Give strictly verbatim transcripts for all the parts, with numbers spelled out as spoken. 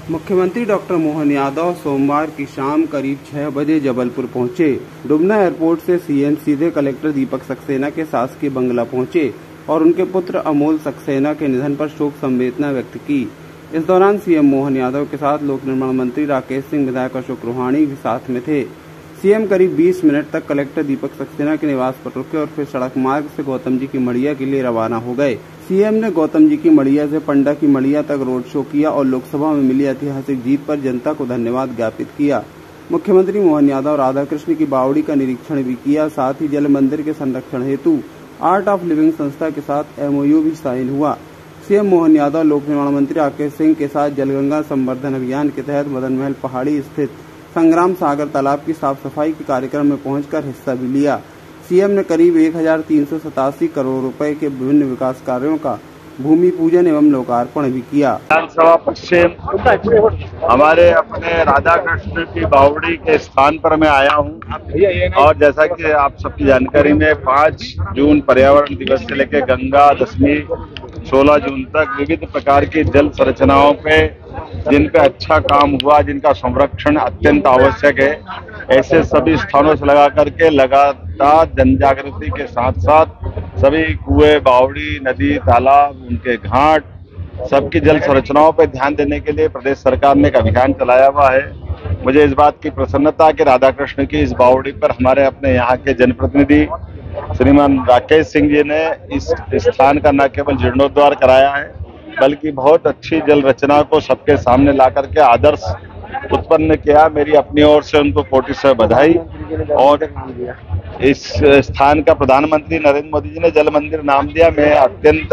मुख्यमंत्री डॉक्टर मोहन यादव सोमवार की शाम करीब छह बजे जबलपुर पहुंचे। डुमना एयरपोर्ट से सीएम सीधे कलेक्टर दीपक सक्सेना के शासकीय बंगला पहुंचे और उनके पुत्र अमोल सक्सेना के निधन पर शोक संवेदना व्यक्त की। इस दौरान सीएम मोहन यादव के साथ लोक निर्माण मंत्री राकेश सिंह, विधायक अशोक रोहाणी भी साथ में थे। सीएम करीब बीस मिनट तक कलेक्टर दीपक सक्सेना के निवास पर रुके और फिर सड़क मार्ग से गौतम जी की मड़िया के लिए रवाना हो गए। सीएम ने गौतम जी की मड़िया से पंडा की मड़िया तक रोड शो किया और लोकसभा में मिली ऐतिहासिक जीत पर जनता को धन्यवाद ज्ञापित किया। मुख्यमंत्री मोहन यादव राधा कृष्ण की बावड़ी का निरीक्षण भी किया। साथ ही जल मंदिर के संरक्षण हेतु आर्ट ऑफ लिविंग संस्था के साथ एमओयू भी साइन हुआ। सीएम मोहन यादव लोक निर्माण मंत्री राकेश सिंह के साथ जलगंगा संवर्धन अभियान के तहत मदन महल पहाड़ी स्थित संग्राम सागर तालाब की साफ सफाई के कार्यक्रम में पहुंचकर हिस्सा भी लिया। सीएम ने करीब एक हजार तीन सौ सतासी करोड़ रुपए के विभिन्न विकास कार्यों का भूमि पूजन एवं लोकार्पण भी किया। विधानसभा पश्चिम हमारे अपने राधा कृष्ण की बावड़ी के स्थान पर मैं आया हूं और जैसा कि आप सबकी जानकारी में पाँच जून पर्यावरण दिवस से लेकर गंगा दशमी सोलह जून तक विविध प्रकार की जल संरचनाओं पे जिन पे अच्छा काम हुआ, जिनका संरक्षण अत्यंत आवश्यक है, ऐसे सभी स्थानों से लगा करके लगातार जन जागृति के साथ साथ सभी कुएं, बावड़ी, नदी, तालाब, उनके घाट, सबकी जल संरचनाओं पर ध्यान देने के लिए प्रदेश सरकार ने एक अभियान चलाया हुआ है। मुझे इस बात की प्रसन्नता कि राधा कृष्ण की इस बावड़ी पर हमारे अपने यहाँ के जनप्रतिनिधि श्रीमान राकेश सिंह जी ने इस स्थान का न केवल जीर्णोद्धार कराया है बल्कि बहुत अच्छी जल रचना को सबके सामने ला करके आदर्श उत्पन्न किया। मेरी अपनी ओर से उनको कोटि से बधाई। और इस स्थान का प्रधानमंत्री नरेंद्र मोदी जी ने जल मंदिर नाम दिया। मैं अत्यंत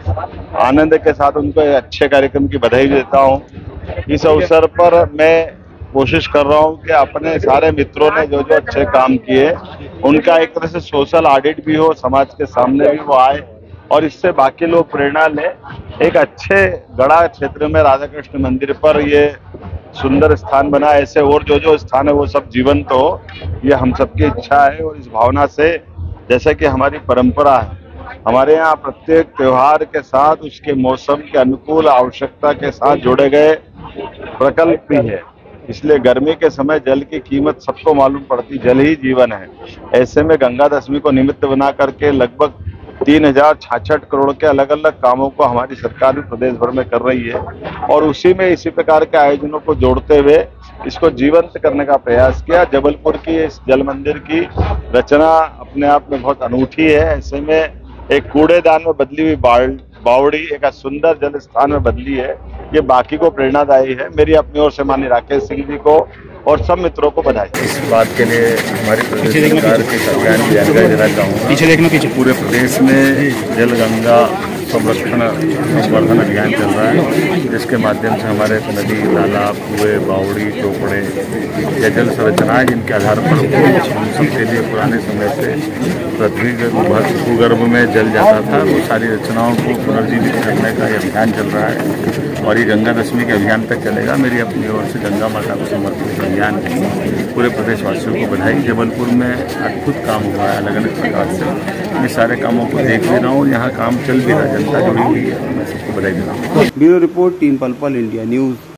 आनंद के साथ उनको एक अच्छे कार्यक्रम की बधाई देता हूं। इस अवसर पर मैं कोशिश कर रहा हूं कि अपने सारे मित्रों ने जो जो अच्छे काम किए उनका एक तरह से सोशल ऑडिट भी हो, समाज के सामने भी वो आए और इससे बाकी लोग प्रेरणा लें। एक अच्छे गढ़ा क्षेत्र में राधा कृष्ण मंदिर पर ये सुंदर स्थान बना, ऐसे और जो जो स्थान है वो सब जीवंत हो, ये हम सबकी इच्छा है। और इस भावना से जैसे कि हमारी परंपरा है, हमारे यहाँ प्रत्येक त्योहार के साथ उसके मौसम के अनुकूल आवश्यकता के साथ जोड़े गए प्रकल्प भी है। इसलिए गर्मी के समय जल की कीमत सबको मालूम पड़ती, जल ही जीवन है। ऐसे में गंगा दशमी को निमित्त बना करके लगभग तीन हजार छाछठ करोड़ के अलग अलग कामों को हमारी सरकार भी प्रदेश भर में कर रही है और उसी में इसी प्रकार के आयोजनों को जोड़ते हुए इसको जीवंत करने का प्रयास किया। जबलपुर की इस जल मंदिर की रचना अपने आप में बहुत अनूठी है। ऐसे में एक कूड़ेदान में बदली हुई बावड़ी एक सुंदर जल स्थान में बदली है, ये बाकी को प्रेरणादायी है। मेरी अपनी ओर से माननीय राकेश सिंह जी को और सब मित्रों को बधाई। इस बात के लिए हमारी प्रदेश सरकार के अभियान की जानकारी देना चाहूँगा। पीछे देखना पीछे पूरे प्रदेश में जल गंगा संरक्षण संवर्धन अभियान चल रहा है, जिसके माध्यम से हमारे नदी, तालाब, कुएं, बावड़ी, चौपड़े या जल संरचनाएं जिनके आधार पर हम सबके लिए पुराने समय से पृथ्वी भूगर्भ में जल जाता था, वो सारी रचनाओं को पुनर्जीवित करने का ये अभियान चल रहा है और ये गंगा दशमी के अभियान तक चलेगा। मेरी अपनी ओर से गंगा माता को समर्पित अभियान की पूरे प्रदेशवासियों को बधाई। जबलपुर में अद्भुत काम हुआ है अलग अलग प्रकार से, मैं सारे कामों को देख भी रहा हूँ, यहाँ काम चल भी रहा है, जनता जुड़ी हुई है, मैं सबको बधाई दे रहा हूँ। ब्यूरो रिपोर्ट, टीम पल पल इंडिया न्यूज।